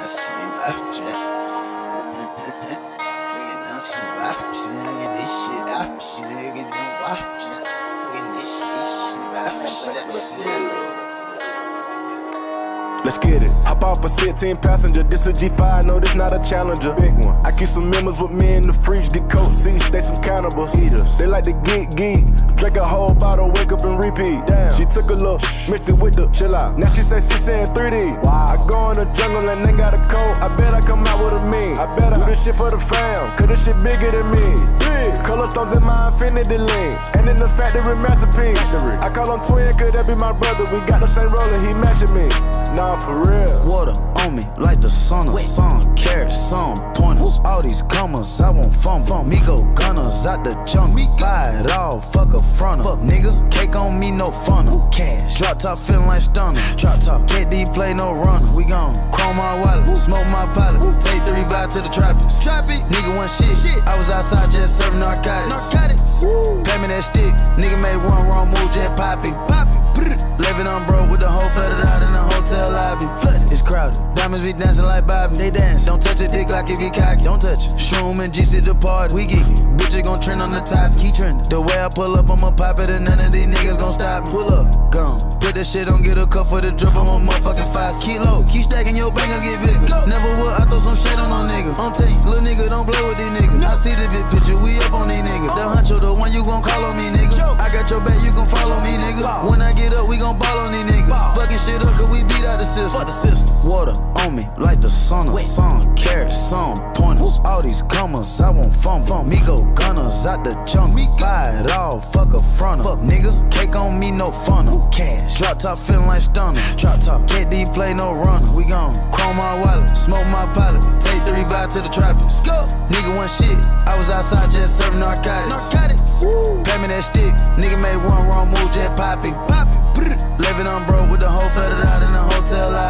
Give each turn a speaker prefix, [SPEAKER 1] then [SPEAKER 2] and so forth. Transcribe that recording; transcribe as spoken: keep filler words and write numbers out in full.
[SPEAKER 1] sleep after that. We get no sleep after that. Get this shit after that. Get no after that. Get this shit after that. Sleep.
[SPEAKER 2] Let's get it. Hop off a sixteen passenger. This a G five, no, this not a Challenger. Big one. I keep some members with me in the fridge. Get coat seats, they some cannibals. Eaters. They like to get geek. Drink a whole bottle, wake up and repeat. Damn. She took a look, mixed it with the chill out. Now she say she saying three D. Wow. I go in the jungle and they got a coat. I bet I come out with a mean. I bet I do this shit for the fam, cause this shit bigger than me. Big. Color stones in my infinity lane. And in the factory masterpiece. Factory. I call him twin, could that be my brother? We got the same Rollie, he matching me. Nah, for real.
[SPEAKER 3] Water on me like the sauna. Some carets, some pointers. All these commas, I won't fumble. Migo, gunnas out the jungle. Buy it all, fuck a fronter. Fuck nigga, cake on me, no funnel. Cash, drop top feeling like stunner. Drop top, K D play no runner. We gon' chrome my wallet, smoke my pilot. Take the revive to the tropics. Tropics, nigga one shit. shit. I was outside just serving narcotics. Narcotics, pay me that stick. Nigga made one wrong move, just poppy. Poppy. Living on bro with the whole flooded out in the hotel lobby. Flooded. It's crowded. Diamonds be dancing like Bobby. They dance. Don't touch a dick like it get cocky. Don't touch it. Shroom and G C the party. We geek it. Bitches gon' trend on the top. Keep trending. The way I pull up, I'ma pop it and none of these niggas gon' stop me. Pull up. Gone. Put that shit on, get a cup for the drip. I'm a motherfucking five. Keep low. Keep stacking your bank, I'll get bigger. Go. Never would I throw some shade on no nigga. On tape. Little nigga don't play with these niggas. I see the big picture. We up on these niggas. The huncho, the one you gon' call on me, nigga. I got your back, you gon' follow me, nigga. When I get up, we gon' ball on these niggas. Fucking shit up, cause we beat out the system. Fuck the system. Water on me like the sauna. Some carets, some pointers. All these commas, I won't fumble. Migo, gunnas out the jungle. Buy it all, fuck a fronter. Fuck nigga, cake on me, no funnel. Cash, drop top feeling like stunner. Drop top, K D play no runner. We gon' chrome my wallet, smoke my pilot. Take the revive to the tropics. Go. Nigga one shit. I was outside just serving narcotics. Narcotics. Pay me that stick. Nigga made one wrong move, just poppy. Poppy. Living on bro with the whole flooded out in the hotel lobby.